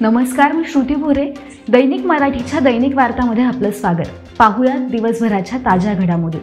नमस्कार, मी श्रुती भोरे. दैनिक मराठीच्या दैनिक वार्तामध्ये आपलं स्वागत. पाहूया दिवसभराच्या ताज्या घडामोडी.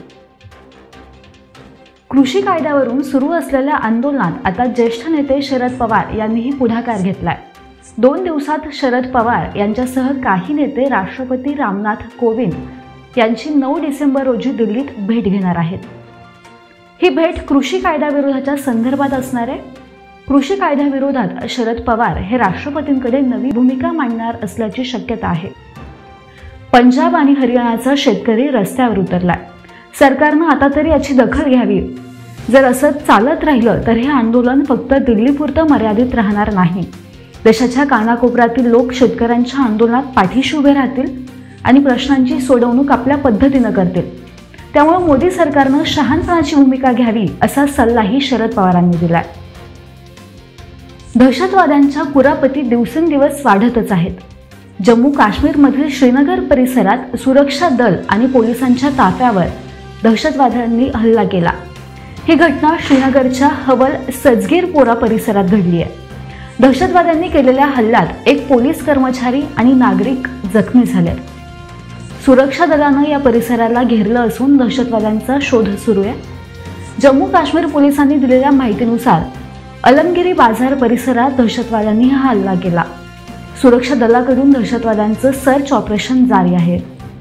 कृषी कायद्यावरून सुरू असलेल्या आंदोलनात आता ज्येष्ठ नेते शरद पवार यांनीही पुढाकार घेतलाय. 2 दिवसात शरद पवार यांच्यासह काही नेते राष्ट्रपती रामनाथ कोविंद यांची 9 डिसेंबर रोजी दिल्लीत भेट घेणार आहेत. ही भेट कृषी कायद्याविरोधाच्या संदर्भात असणार आहे. कृषी कायद्याविरोधात शरद पवार हे राष्ट्रपतींकडे नवी भूमिका मांडणार असल्याची शक्यता आहे. पंजाब आणि हरियाणाचा शेतकरी रस्त्यावर उतरलाय. सरकारनं आता तरी याची दखल घ्यावी. जर असं चालत राहिलं तर हे आंदोलन फक्त दिल्लीपुरतं मर्यादित राहणार नाही. देशाच्या कानाकोपऱ्यातील लोक शेतकऱ्यांच्या आंदोलनात पाठीशी उभे राहतील आणि प्रश्नांची सोडवणूक आपल्या पद्धतीनं करतील. त्यामुळे मोदी सरकारनं शहाणपणाची भूमिका घ्यावी असा सल्लाही शरद पवारांनी दिलाय. दहशतवाद्यांच्या कुरापती दिवसेंदिवस वाढतच आहेत. जम्मू काश्मीरमधील श्रीनगर परिसरात सुरक्षा दल आणि पोलिसांच्या ताफ्यावर दहशतवाद्यांनी हल्ला केला. ही घटना श्रीनगरच्या हवल सजगीरपोरा परिसरात घडली आहे. दहशतवाद्यांनी केलेल्या हल्ल्यात एक पोलीस कर्मचारी आणि नागरिक जखमी झाले. सुरक्षा दलानं या परिसराला घेरलं असून दहशतवाद्यांचा शोध सुरू आहे. जम्मू काश्मीर पोलिसांनी दिलेल्या माहितीनुसार अलमगिरी बाजार परिसरात दहशतवाद्यांनी हा हल्ला केला. सुरक्षा दलाकडून दहशतवाद्यांचं सर्च ऑपरेशन जारी आहे.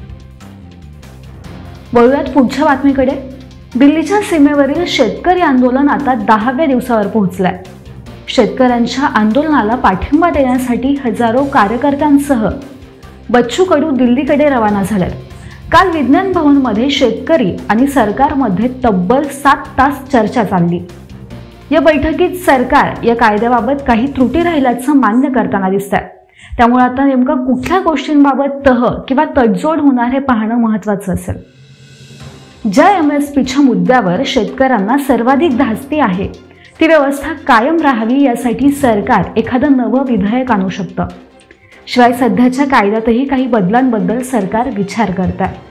वळूयात पुढच्या बातमीकडे. दिल्लीच्या सीमेवरील शेतकरी आंदोलन आता 10व्या दिवसावर पोहोचलंय. शेतकऱ्यांच्या आंदोलनाला पाठिंबा देण्यासाठी हजारो कार्यकर्त्यांसह बच्चू कडू दिल्लीकडे रवाना झाले. काल विज्ञान भवनमध्ये शेतकरी आणि सरकारमध्ये तब्बल 7 तास चर्चा चालली. या बैठकीत सरकार या कायद्याबाबत काही त्रुटी राहिल्याचं मान्य करताना दिसतंय. त्यामुळे आता नेमकं कुठल्या गोष्टींबाबत तह किंवा तडजोड होणार हे पाहणं महत्त्वाचं असेल. ज्या MSPच्या मुद्द्यावर शेतकऱ्यांना सर्वाधिक धास्ती आहे ती व्यवस्था कायम राहावी यासाठी सरकार एखादं नवं विधेयक आणू शकतं. शिवाय सध्याच्या कायद्यातही काही बदलांबद्दल सरकार विचार करत आहे.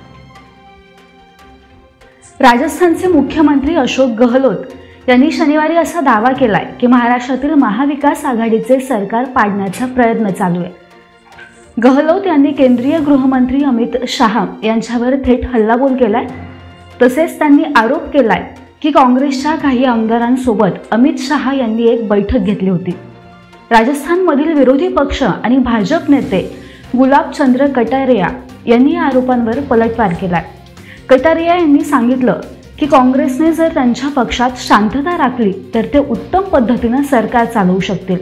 राजस्थानचे मुख्यमंत्री अशोक गहलोत यांनी शनिवारी असा दावा केलाय की महाराष्ट्रातील महाविकास आघाडीचे सरकार पाडण्याचा प्रयत्न चालू आहे. गहलोत यांनी केंद्रीय गृहमंत्री अमित शहा यांच्यावर थेट हल्लाबोल केलाय. तसेच त्यांनी आरोप केलाय की काँग्रेसच्या काही आमदारांसोबत अमित शहा यांनी एक बैठक घेतली होती. राजस्थानमधील विरोधी पक्ष आणि भाजप नेते गुलाबचंद्र कटारिया यांनी या आरोपांवर पलटवार केलाय. कटारिया यांनी सांगितलं की काँग्रेसने जर त्यांच्या पक्षात शांतता राखली तर ते उत्तम पद्धतीने सरकार चालवू शकतील.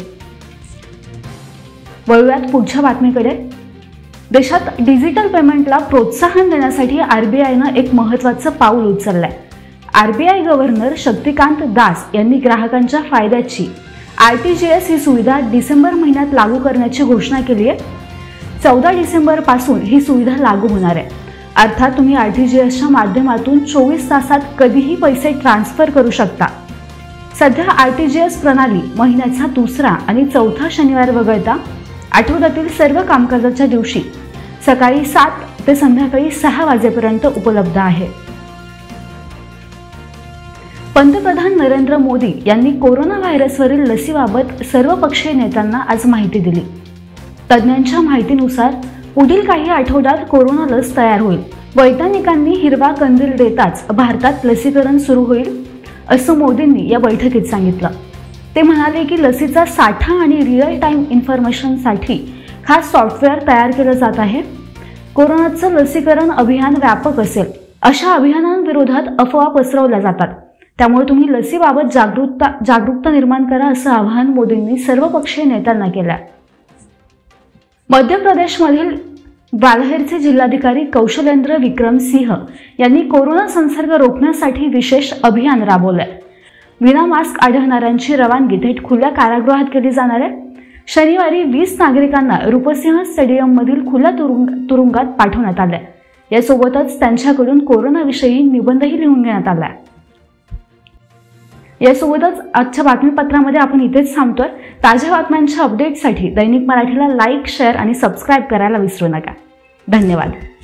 वळूयात पुढच्या बातमीकडे. देशात डिजिटल पेमेंटला प्रोत्साहन देण्यासाठी RBIनं एक महत्त्वाचं पाऊल उचललंय. RBI गव्हर्नर शक्तिकांत दास यांनी ग्राहकांच्या फायद्याची RTGS ही सुविधा डिसेंबर महिन्यात लागू करण्याची घोषणा केली आहे. 14 डिसेंबर पासून ही सुविधा लागू होणार आहे. अर्थात तुम्ही RTGSच्या माध्यमातून 24 तासात कधीही पैसे ट्रान्सफर करू शकता. सध्या RTGS प्रणाली महिन्याचा 2रा आणि 4था शनिवार वगळता आठवड्यातील सर्व कामकाजाच्या दिवशी सकाळी 7 ते संध्याकाळी 6 वाजेपर्यंत उपलब्ध आहे. पंतप्रधान नरेंद्र मोदी यांनी कोरोना व्हायरसवरील लसीबाबत सर्वपक्षीय नेत्यांना आज माहिती दिली. तज्ज्ञांच्या माहितीनुसार पुढील काही आठवड्यात कोरोना लस तयार होईल. वैज्ञानिकांनी हिरवा कंदील देताच भारतात लसीकरण सुरू होईल असं मोदींनी या बैठकीत सांगितलं. ते म्हणाले की लसीचा साठा आणि रिअल टाइम इन्फॉर्मेशनसाठी खास सॉफ्टवेअर तयार केलं जात आहे. कोरोनाचं लसीकरण अभियान व्यापक असेल. अशा अभियानांविरोधात अफवा पसरवल्या जातात. त्यामुळे तुम्ही लसीबाबत जागरूकता निर्माण करा असं आवाहन मोदींनी सर्वपक्षीय नेत्यांना केलं. मध्य प्रदेशमधील ग्वाल्हेरचे जिल्हाधिकारी कौशलेंद्र विक्रम सिंह यांनी कोरोना संसर्ग रोखण्यासाठी विशेष अभियान राबवलंय. विना मास्क आढळणाऱ्यांची रवानगी थेट खुल्या कारागृहात केली जाणार आहे. शनिवारी 20 नागरिकांना रूपसिंह स्टेडियममधील खुल्या तुरुंगात पाठवण्यात आलंय. यासोबतच त्यांच्याकडून कोरोनाविषयी निबंधही लिहून घेण्यात आलाय. यासोबतच आजच्या बातमीपत्रामध्ये आपण इथेच थांबतोय. ताज्या बातम्यांच्या अपडेटसाठी दैनिक मराठीला लाईक, शेअर आणि सबस्क्राईब करायला विसरू नका. धन्यवाद.